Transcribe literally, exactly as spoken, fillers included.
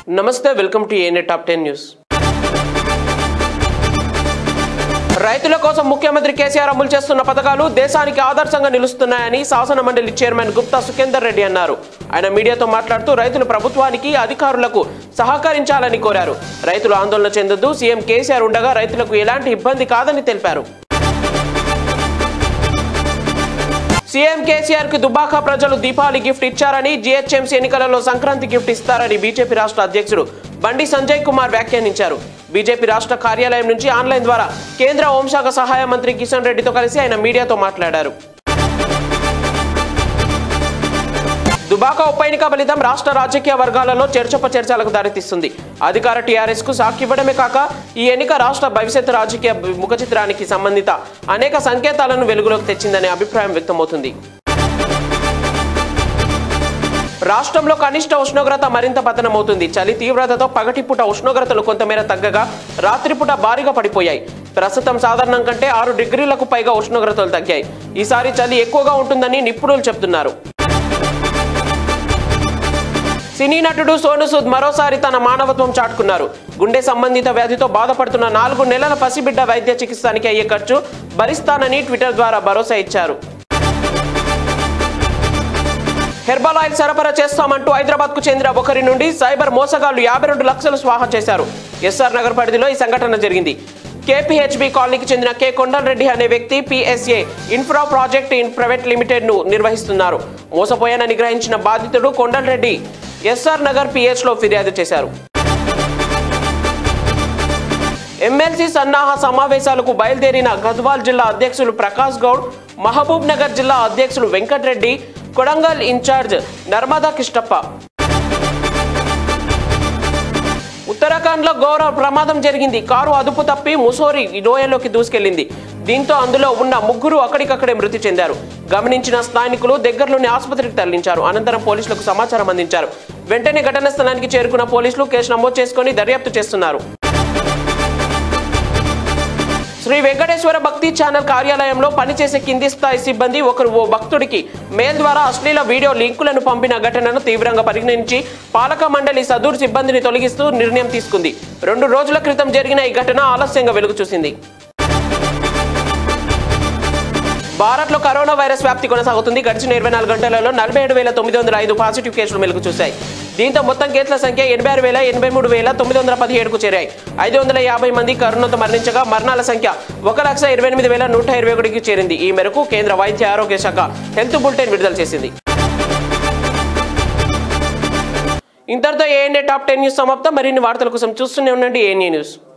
నమస్తే welcome to ANA top ten news. రైతుల కోసం ముఖ్యమంత్రి కేసీఆర్ అమలు చేస్తున్న పథకాలు దేశానికి ఆదర్శంగా నిలుస్తున్నాయని శాసన మండలి చైర్మన్ గుప్తా సుఖేందర్ రెడ్డి అన్నారు. ఆయన మీడియాతో మాట్లాడుతూ రైతులు ప్రభుత్వానికి అధికారులకు సహకరించాలని కోరారు. రైతులు ఆందోళన చెందొద్దు, సీఎం కేసీఆర్ ఉండగా రైతులకు ఎలాంటి ఇబ్బంది కాదని తెలిపారు. సీఎం కేసీఆర్ కు దుబాక ప్రజలు దీపావళి గిఫ్ట్ ఇచ్చారని, జీహెచ్ఎంసీ ఎన్నికలలో సంక్రాంతి గిఫ్ట్ ఇస్తారని బీజేపీ రాష్ట్ర అధ్యక్షుడు బండి సంజయ్ కుమార్ వ్యాఖ్యానించారు. బీజేపీ రాష్ట్ర కార్యాలయం నుంచి ఆన్లైన్ ద్వారా కేంద్ర హోంశాఖ సహాయ మంత్రి కిషన్ రెడ్డితో కలిసి ఆయన మీడియాతో మాట్లాడారు. దుబాక ఉప ఎన్నిక ఫలితం రాష్ట్ర రాజకీయ వర్గాలలో చర్చోపచర్చలకు దారితీస్తుంది. అధికార టీఆర్ఎస్ కు సాక్ ఇవ్వడమే కాక ఈ ఎన్నిక రాష్ట్ర భవిష్యత్తు రాజకీయ ముఖచిత్రానికి సంబంధిత అనేక సంకేతాలను వెలుగులోకి తెచ్చిందనే అభిప్రాయం వ్యక్తమవుతుంది. రాష్ట్రంలో కనిష్ట ఉష్ణోగ్రత మరింత పతనమవుతుంది. చలి తీవ్రతతో పగటిపూట ఉష్ణోగ్రతలు కొంతమేర తగ్గగా రాత్రిపూట భారీగా పడిపోయాయి. ప్రస్తుతం సాధారణం కంటే ఆరు డిగ్రీలకు పైగా ఉష్ణోగ్రతలు తగ్గాయి. ఈసారి చలి ఎక్కువగా ఉంటుందని నిపుణులు చెబుతున్నారు. సినీ నటుడు సోను సూద్ మరోసారి తన మానవత్వం చాటుకున్నారు. గుండె సంబంధిత వ్యాధితో బాధపడుతున్న నాలుగు నెలల పసిబిడ్డ వైద్య చికిత్సానికి అయ్యే ఖర్చు భరిస్తానని ట్విట్టర్ ద్వారా భరోసా ఇచ్చారు. హెర్బల్ ఆయిల్ సరఫరా చేస్తామంటూ హైదరాబాద్ కు చెందిన ఒకరి నుండి సైబర్ మోసగాళ్లు యాభై రెండు లక్షలు స్వాహా చేశారు. ఎస్ఆర్ నగర్ పరిధిలో ఈ సంఘటన జరిగింది. కేపీహెచ్బి కాలనీకి చెందిన కె కొండలరెడ్డి అనే వ్యక్తి PSA infra project in private limited ను నిర్వహిస్తున్నారు. మోసపోయానని గ్రహించిన బాధితుడు కొండలరెడ్డి ఎస్ఆర్ నగర్ పిహెచ్ లో ఫిర్యాదు చేశారు. ఎమ్మెల్సీ సన్నాహ సమావేశాలకు బయలుదేరిన గద్వాల్ జిల్లా అధ్యక్షులు ప్రకాష్ గౌడ్, మహబూబ్ నగర్ జిల్లా అధ్యక్షులు వెంకటరెడ్డి, కొడంగల్ ఇన్ఛార్జ్ నర్మదా కిష్టప్ప. ఉత్తరాఖండ్ లో ఘోర ప్రమాదం జరిగింది. కారు అదుపు తప్పి ముసోరి లోయలోకి దూసుకెళ్లింది. దీంతో అందులో ఉన్న ముగ్గురు అక్కడికక్కడే మృతి చెందారు. గమనించిన స్థానికులు దగ్గరలోని ఆసుపత్రికి తరలించారు. అనంతరం పోలీసులకు సమాచారం అందించారు. వెంటనే ఘటనా స్థలానికి చేరుకున్న పోలీసులు కేసు నమోదు చేసుకుని దర్యాప్తు చేస్తున్నారు. శ్రీ వెంకటేశ్వర భక్తి ఛానల్ కార్యాలయంలో పనిచేసే కింది స్థాయి సిబ్బంది ఒకరు ఓ భక్తుడికి మెయిల్ ద్వారా అశ్లీల వీడియో లింకులను పంపిన ఘటనను తీవ్రంగా పరిగణించి పాలక మండలి సదూర్ సిబ్బందిని తొలగిస్తూ నిర్ణయం తీసుకుంది. రెండు రోజుల క్రితం జరిగిన ఈ ఘటన ఆలస్యంగా వెలుగు చూసింది. భారత్ లో కరోనా వైరస్ వ్యాప్తి కొనసాగుతుంది. గడిచిన ఇరవై నాలుగు గంటలలో నలభై ఏడు వేల తొమ్మిది వందల ఐదు పాజిటివ్ కేసులు వెలుగు చూశాయి. దీంతో మొత్తం కేసుల సంఖ్య ఎనభై ఆరు వేల ఎనభై మూడు వేల తొమ్మిది వందల పదిహేడుకు చేరాయి. ఐదు వందల యాభై మంది కరోనాతో మరణించగా మరణాల సంఖ్య ఒక లక్ష ఇరవై ఎనిమిది వేల నూట ఇరవై ఒకటికి చేరింది. ఈ మేరకు కేంద్ర వైద్య ఆరోగ్య శాఖ హెల్త్ బులెటిన్ విడుదల చేసింది. ఇంతటితో ఏఎన్ఏ టాప్ టెన్ న్యూస్ సమాప్తం. మరిన్ని వార్తల కోసం చూస్తూనే ఉండండి ఏఎన్ఏ న్యూస్.